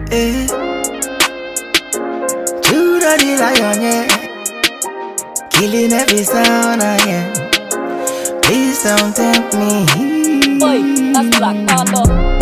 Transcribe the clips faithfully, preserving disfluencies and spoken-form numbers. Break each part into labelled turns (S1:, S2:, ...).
S1: Eh. JudahThaLion, yeah. Killing every sound I am. Please don't tempt me.
S2: Boy, that's Black Panda.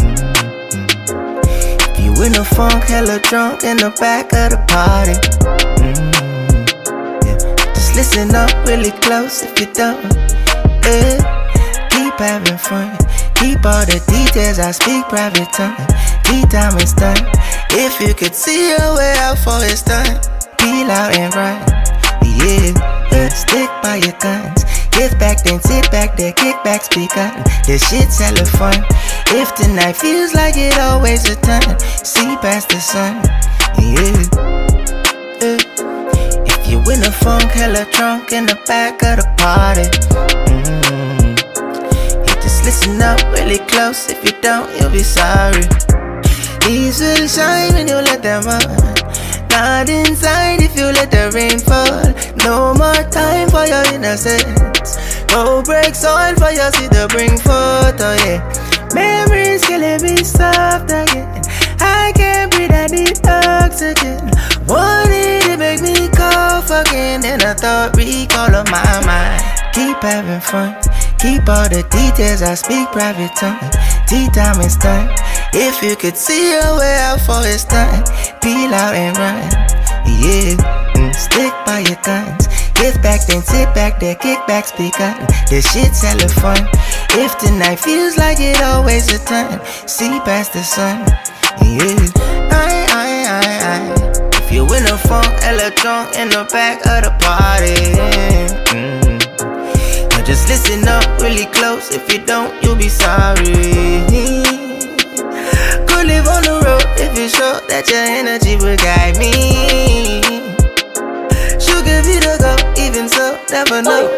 S1: If you in a funk, hella drunk in the back of the party. Mm, yeah. Just listen up really close if you don't. Eh. Keep having fun. Keep all the details, I speak private time. Tea time is done. If you could see your way out for it's done, peel out and run. Yeah, yeah. Stick by your guns. Give back then sit back there, kickbacks begun. The shit's hella fun. If tonight feels like it always a time, see past the sun. Yeah, yeah. If you in a funk, hella drunk in the back of the party. Mm-hmm. Yeah, just listen up really close. If you don't, you'll be sorry. These will shine when you let them on. Not inside if you let the rain fall. No more time for your innocence. Go break soil for your seed to bring forth, oh yeah. Memories killing me soft again. I can't breathe, I need oxygen. Wanted to make me cough again. Then I thought recall of my mind. Keep having fun. Keep all the details, I speak private time. Tea time is done. If you could see your way out for it's done, peel out and run. Yeah, mm, stick by your guns. Give back then sit back there, kickbacks begun. The shit's hella fun. If tonight feels like it always a time, see past the sun. Yeah, I, I, I, I. If you in a funk, hella drunk in the back of the party. Mm. Just listen up really close. If you don't, you'll be sorry. Could live on the road if you're sure that your energy will guide me. Should give you the go, even so, never know.